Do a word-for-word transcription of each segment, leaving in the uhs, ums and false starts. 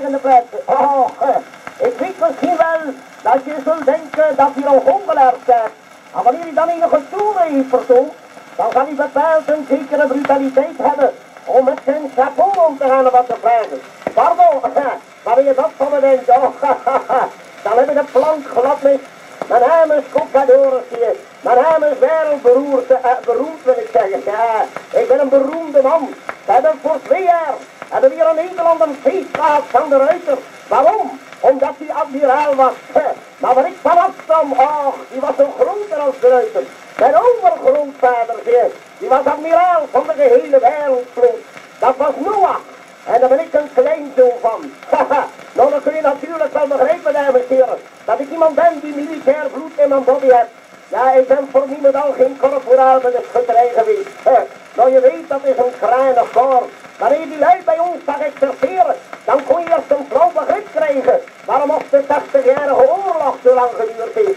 liggende plaatsen. Oh, ik weet misschien wel dat je zult denken dat hij al ongeleerd bent. Maar wanneer hij dan enige toeren heeft vertoond, dan zal hij bepaald een zekere brutaliteit hebben om met zijn chapeau om te gaan wat te vragen. Pardon, wanneer je dat van me denkt, oh, dan heb ik de plank glad mis. Mijn naam is Cocadoris hier. Mijn naam is wereldberoerd, uh, beroemd wil ik zeggen. Ja, ik ben een beroemde man. We hebben voor twee jaar hebben we hier in Nederland een feest gehad van de Ruiter. Waarom? Omdat hij admiraal was. Maar waar ik vanaf kwam, oh, die was zo groter als de Ruiter. Mijn overgrootvader, die was admiraal van de gehele wereldvloot. Dat was Noach. En daar ben ik een kleinzoon van. Haha, nou dan kun je natuurlijk wel begrijpen, dames en heren, dat ik iemand ben die militair bloed in mijn body heeft. Ja, ik ben voor niemand al geen korporaal bij de schutterij geweest. He, nou je weet, dat is een kranig koor. Wanneer die lui bij ons zag exerceren, dan kon je eerst een flauw begrip krijgen waarom of de tachtigjarige oorlog zo lang geduurd heeft.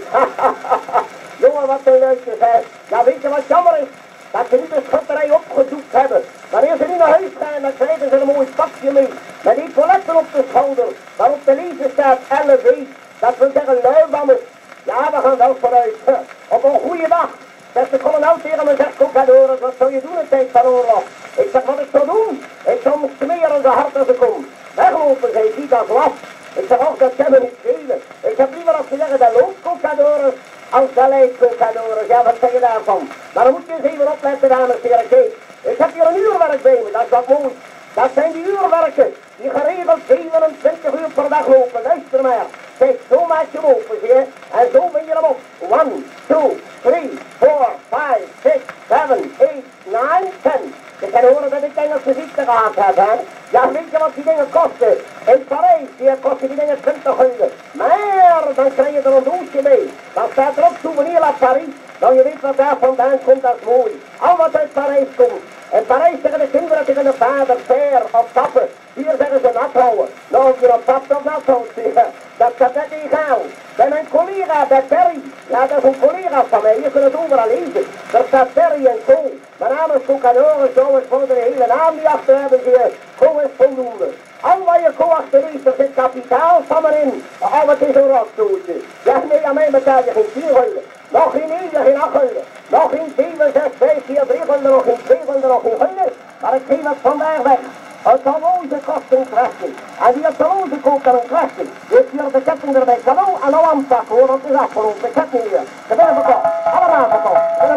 Jongen, wat een leukje zei. Ja, weet je wat jammer is? Dat ze niet de schutterij opgezoekt hebben. Wanneer ze nu naar huis gaan, dan krijgen ze een mooi pakje mee. Met epauletten op de schouder, waarop de lezer staat L V. Dat wil zeggen luiwammes. Ja, we gaan wel vooruit. Op een goede dag. Beste kolonel tegen me zegt, Cocadoris, wat zou je doen in tijd van oorlog? Ik zeg, wat ik zou doen? Ik zou me smeren zo hard als ik kom. Weglopen, zei hij, dat was. Ik zeg, ook dat kan me niet schelen. Ik heb liever als ze zeggen, dat loopt Cocadoris, als dat lijkt Cocadoris. Ja, wat zeg je daarvan? Maar dan moet je eens even opletten, dames en heren. Kijk, ik heb hier een uurwerk bij me, dat is wat mooi. Dat zijn die uurwerken die geregeld zevenentwintig uur per dag lopen. Luister maar. Kijk, zo maak je hem open, zie je? En zo ben je hem op. one, two, three, four, five, six, seven, eight, nine, ten. Je kan horen dat ik Engelse ziekte gehad heb, hè? Ja, weet je wat die dingen kosten? In Parijs, die kosten die dingen twintig gulden. Maar dan krijg je er een doosje mee. Dan staat erop souvenir à Paris. Nou, je weet wat daar vandaan komt, dat is mooi. Al wat uit Parijs komt. In Parijs zeggen de kinderen tegen de vader, ver of tappen. Hier zeggen ze nat houden. Nou, of je op tapt of nat houdt, dat staat net egaal. Bij mijn collega, bij Perry. Ja, dat is een collega van mij. Je kunt het overal lezen. Er staat Perry en Co. Mijn naam is Cocadoris, zo is voor de hele naam die achter hebben ze. Co is voldoende. Al wat je Co achter leest, er zit kapitaal van me in. Oh, wat is een rotstootje. Ja, nee, aan mij betaal je geen vier gulden. Nog geen negen, geen acht gulden. Nog geen zeven, zes, vijf, vier, drie gulden, nog geen twee gulden, nog geen gulden. Maar ik geef het vandaag weg. Het talloze kost een kwestie. En die het talloze koopt dan een kwestie. Dus hier de ketting erbij cadeau en een lampzak hoor, dat is afgelopen. Ik heb niet meer. Ze ben verkocht. Allemaal verkocht.